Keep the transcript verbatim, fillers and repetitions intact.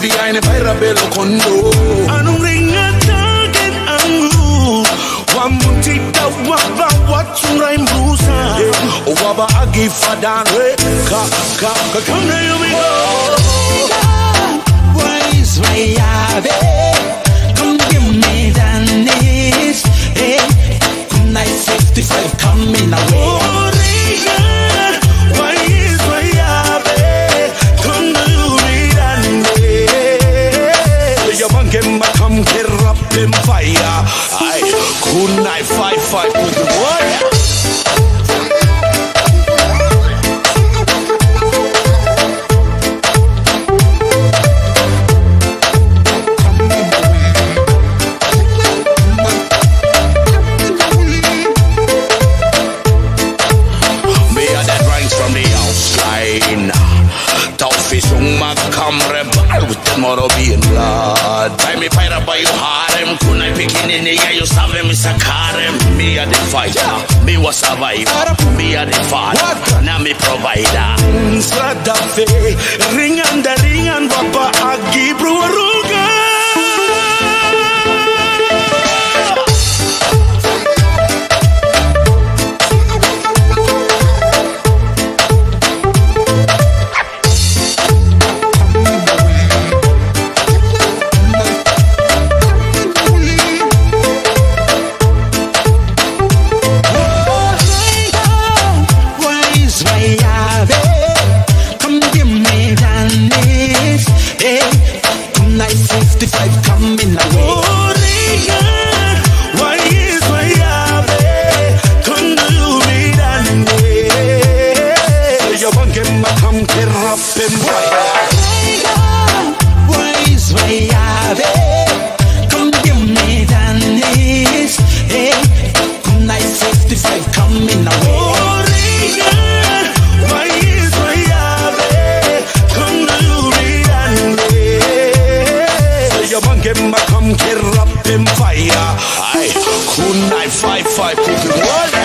vi eine Feirabello Kondo. Anong ringa tagen angu. Wamutita waba watsuray mbusa. Waba agi fadan we. Ka ka ka come na you me go. Wise way ave. Come give me that knees. Hey, come night fifty-five coming away. Come get up in fire. Aye, good night, fight, fight with the warrior. Me are that ranks from the outline. Fish on my camera, with the Moravian blood. Time me fight up by your harem. Kunai picking in the air, you saw me, Mister Karem. Me a the fighter, me was survivor. Me a the father, now me provider. Sradafe, ring and the ring and Papa Agi Bruaruga. fifty-five coming away. Oh, Riga, why is my ave? Come do me that way. You won't get my come get up and fire. Riga, why is my ave? Come give me that knees. Hey, come night fifty-five coming away. Oh, Riga, why is my ave? Come do me that way. You won't get my come get up in fire. Aye, good night, five, five, people.